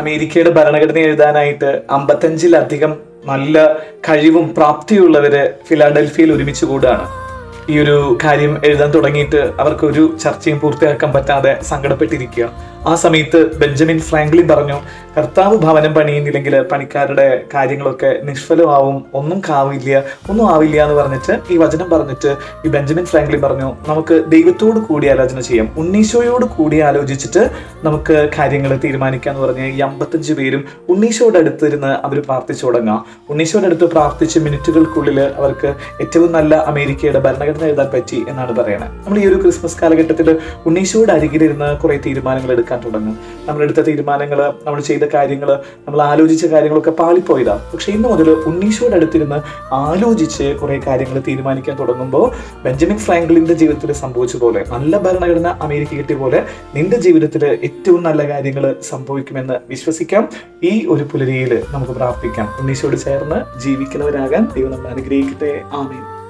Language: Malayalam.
അമേരിക്കയുടെ ഭരണഘടന എഴുതാനായിട്ട് 55-ലധികം നല്ല കഴിവും പ്രാപ്തിയുള്ളവര് ഫിലാഡൽഫിയയിൽ ഒരുമിച്ച് കൂടുകയാണ്. ഈ ഒരു കാര്യം എഴുതാൻ തുടങ്ങിയിട്ട് അവർക്കൊരു ചർച്ചയും പൂർത്തിയാക്കാൻ പറ്റാതെ സങ്കടപ്പെട്ടിരിക്കുക. ആ സമയത്ത് ബെഞ്ചമിൻ ഫ്രാങ്ക്ലിൻ പറഞ്ഞു, കർത്താവ് ഭവനം പണിയുന്നില്ലെങ്കിൽ പണിക്കാരുടെ കാര്യങ്ങളൊക്കെ നിഷ്ഫലമാവും, ഒന്നും ആവില്ല എന്ന് പറഞ്ഞിട്ട് ഈ വചനം പറഞ്ഞിട്ട് ഈ ബെഞ്ചമിൻ ഫ്രാങ്ക്ലിൻ പറഞ്ഞു, നമുക്ക് ദൈവത്തോട് കൂടി ആലോചന ചെയ്യാം, ഉണ്ണീശോയോട് കൂടി ആലോചിച്ചിട്ട് നമുക്ക് കാര്യങ്ങൾ തീരുമാനിക്കാന്ന് പറഞ്ഞ് ഈ 55 പേരും ഉണ്ണീശോയുടെ അടുത്തിരുന്ന് അവർ പ്രാർത്ഥിച്ചു തുടങ്ങാം. ഉണ്ണീശോയുടെ അടുത്ത് പ്രാർത്ഥിച്ച് മിനിറ്റുകൾക്കുള്ളിൽ അവർക്ക് ഏറ്റവും നല്ല അമേരിക്കയുടെ ഭരണഘടന എഴുതാൻ പറ്റി എന്നാണ് പറയുന്നത്. നമ്മൾ ഈ ഒരു ക്രിസ്മസ് കാലഘട്ടത്തിൽ ഉണ്ണീശോയുടെ അരികിലിരുന്ന് കുറെ തീരുമാനങ്ങൾ എടുക്കാൻ തുടങ്ങും. നമ്മളെടുത്ത തീരുമാനങ്ങൾ, നമ്മൾ ചെയ്ത കാര്യങ്ങൾ, നമ്മൾ ആലോചിച്ച കാര്യങ്ങളൊക്കെ പാളിപ്പോയതാ. പക്ഷെ ഇന്ന് മുതൽ ഉണ്ണീശോയുടെ അടുത്തിരുന്ന് ആലോചിച്ച് കുറെ കാര്യങ്ങൾ തീരുമാനിക്കാൻ തുടങ്ങുമ്പോൾ ബെഞ്ചമിൻ ഫ്രാങ്ക്ലിന്റെ ജീവിതത്തിൽ സംഭവിച്ച പോലെ, നല്ല ഭരണഘടന അമേരിക്ക കിട്ടിയ പോലെ നിന്റെ ജീവിതത്തിൽ ഏറ്റവും നല്ല കാര്യങ്ങൾ സംഭവിക്കുമെന്ന് വിശ്വസിക്കാം. ഈ ഒരു പുലരിയിൽ നമുക്ക് പ്രാർത്ഥിക്കാം, ഉണ്ണീശോയോട് ചേർന്ന് ജീവിക്കുന്നവരാകാൻ ദൈവം നമ്മളെ അനുഗ്രഹിക്കട്ടെ. ആമേൻ.